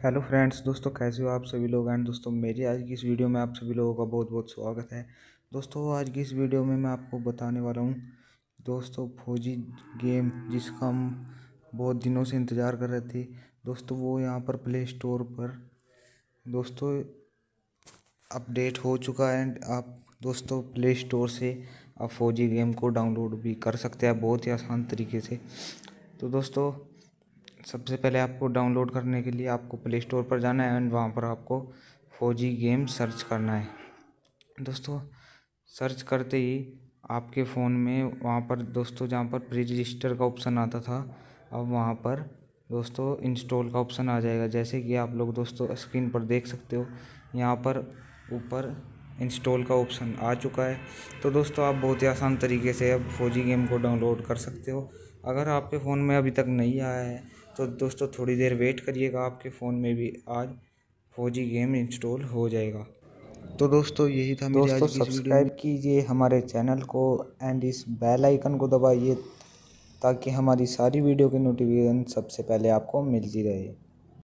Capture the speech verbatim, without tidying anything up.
Hello friends, दोस्तों कैसे हो आप सभी लोग। एंड दोस्तों मेरी आज की इस वीडियो में आप सभी लोगों का बहुत बहुत स्वागत है। दोस्तों आज की इस वीडियो में मैं आपको बताने वाला हूँ दोस्तों फौजी गेम जिसका हम बहुत दिनों से इंतज़ार कर रहे थे दोस्तों, वो यहाँ पर प्ले स्टोर पर दोस्तों अपडेट हो चुका है। एंड आप दोस्तों प्ले स्टोर से आप फौजी गेम को डाउनलोड भी कर सकते हैं बहुत ही आसान तरीके से। तो दोस्तों सबसे पहले आपको डाउनलोड करने के लिए आपको प्ले स्टोर पर जाना है एंड वहाँ पर आपको फौजी गेम सर्च करना है। दोस्तों सर्च करते ही आपके फ़ोन में वहाँ पर दोस्तों जहाँ पर प्री रजिस्टर का ऑप्शन आता था, अब वहाँ पर दोस्तों इंस्टॉल का ऑप्शन आ जाएगा। जैसे कि आप लोग दोस्तों स्क्रीन पर देख सकते हो, यहाँ पर ऊपर इंस्टॉल का ऑप्शन आ चुका है। तो दोस्तों आप बहुत ही आसान तरीके से अब फौजी गेम को डाउनलोड कर सकते हो। अगर आपके फ़ोन में अभी तक नहीं आया है तो दोस्तों थोड़ी देर वेट करिएगा, आपके फ़ोन में भी आज फौजी गेम इंस्टॉल हो जाएगा। तो दोस्तों यही था मेरी आज दोस्तों की इस वीडियो में। सब्सक्राइब कीजिए हमारे चैनल को एंड इस बेल आइकन को दबाइए ताकि हमारी सारी वीडियो की नोटिफिकेशन सबसे पहले आपको मिलती रहे।